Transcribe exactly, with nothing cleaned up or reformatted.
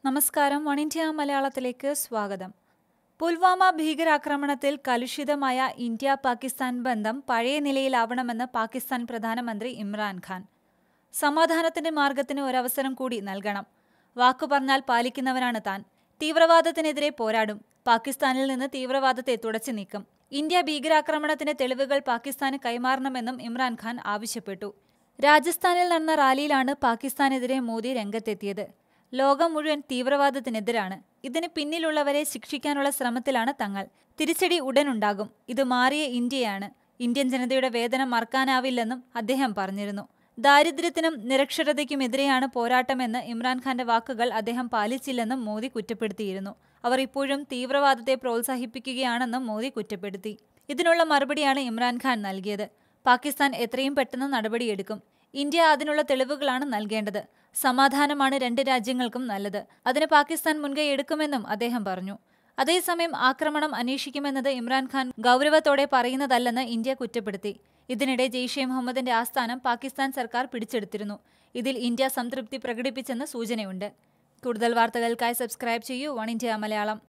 നമസ്കാരം. One India മലയാളത്തിലേക്ക് സ്വാഗതം. പുൽവാമ ഭീകരാക്രമണത്തിൽ കലുഷിതമായ ഇന്ത്യ പാകിസ്ഥാൻ ബന്ധം പഴയ നിലയിലാവണമെന്ന് പാകിസ്ഥാൻ പ്രധാനമന്ത്രി ഇമ്രാൻഖാൻ. സമാധാനത്തിന്റെ മാർഗത്തിന് ഒരവസരം കൂടി നൽകണം. വാക്കു പറഞ്ഞാൽ പാലിക്കുന്നവനാണ് താൻ. തീവ്രവാദത്തിനെതിരെ പോരാടും. പാകിസ്ഥാനിൽ നിന്ന് തീവ്രവാദത്തെ തുടച്ചു നീക്കും. ഇന്ത്യ ഭീകരാക്രമണത്തിന്റെ തെളിവുകൾ പാകിസ്ഥാന് കൈമാറണമെന്നും ഇമ്രാൻഖാൻ ആവശ്യപ്പെട്ടു. രാജസ്ഥാനിൽ നടന്ന റാലിയിലാണ് പാകിസ്ഥാനെതിരെ മോദി രംഗത്തെത്തിയത്. ലോകം മുഴുവൻ തീവ്രവാദത്തിനെതിരാണ്. ഇതിന് പിന്നിലുള്ളവരെ ശിക്ഷിക്കാനുള്ള ശ്രമത്തിലാണ് തങ്ങൾ. തിരിച്ചടി ഉടനുണ്ടാകും. ഇത് മാറിയ ഇന്ത്യയാണ്. ഇന്ത്യൻ ജനതയുടെ വേദന മറക്കാനാവില്ലെന്നും അദ്ദേഹം പറഞ്ഞിരുന്നു. ദാരിദ്ര്യത്തിനും നിരക്ഷരതയ്ക്കുമെതിരെയാണ് പോരാട്ടമെന്ന് ഇമ്രാൻഖാന്റെ വാക്കുകൾ അദ്ദേഹം പാലിച്ചില്ലെന്നും മോദി കുറ്റപ്പെടുത്തിയിരുന്നു. അവർ ഇപ്പോഴും തീവ്രവാദത്തെ പ്രോത്സാഹിപ്പിക്കുകയാണെന്നും മോദി കുറ്റപ്പെടുത്തി. ഇതിനുള്ള മറുപടിയാണ് ഇമ്രാൻഖാൻ നൽകിയത്. പാകിസ്ഥാൻ എത്രയും പെട്ടെന്ന് നടപടിയെടുക്കും. ഇന്ത്യ അതിനുള്ള തെളിവുകളാണ് നൽകേണ്ടത്. സമാധാനമാണ് രണ്ട് രാജ്യങ്ങൾക്കും നല്ലത്. അതിന് പാകിസ്ഥാൻ മുൻകൈ എടുക്കുമെന്നും അദ്ദേഹം പറഞ്ഞു. അതേസമയം ആക്രമണം അന്വേഷിക്കുമെന്നത് ഇമ്രാൻഖാൻ ഗൗരവത്തോടെ പറയുന്നതല്ലെന്ന് ഇന്ത്യ കുറ്റപ്പെടുത്തി. ഇതിനിടെ ജെയ്ഷെ മുഹമ്മദിന്റെ ആസ്ഥാനം പാകിസ്ഥാൻ സർക്കാർ പിടിച്ചെടുത്തിരുന്നു. ഇതിൽ ഇന്ത്യ സംതൃപ്തി പ്രകടിപ്പിച്ചെന്ന് സൂചനയുണ്ട്. കൂടുതൽ വാർത്തകൾക്കായി സബ്സ്ക്രൈബ് ചെയ്യൂ വൺ ഇന്ത്യ മലയാളം.